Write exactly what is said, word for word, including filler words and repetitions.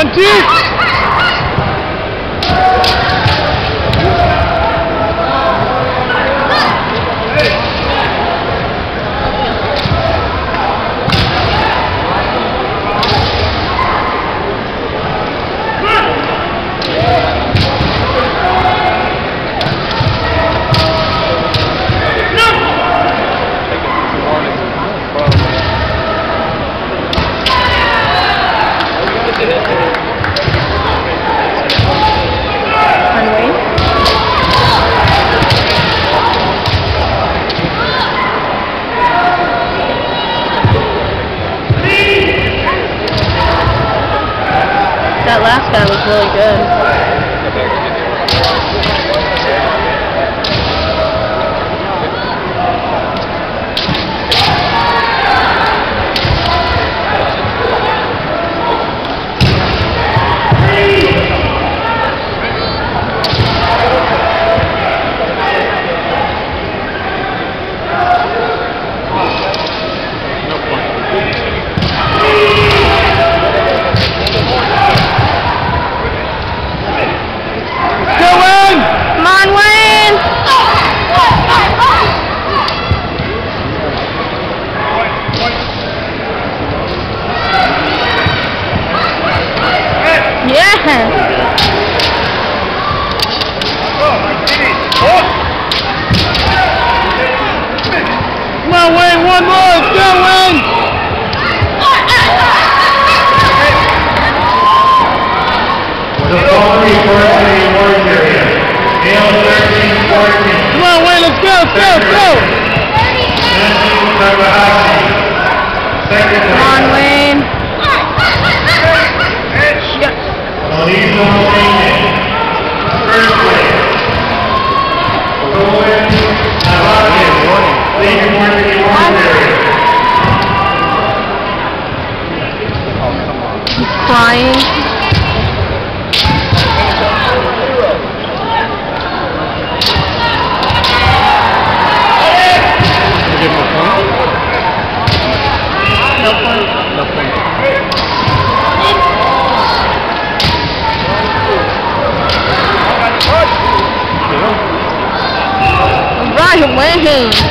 deep! That last guy was really good. Come on, Wayne, one more, let's go, Wayne! Come on, Wayne, let's go, let's go, let's go! Come on, Wayne. He's crying. No point. No point. Right, Wayne.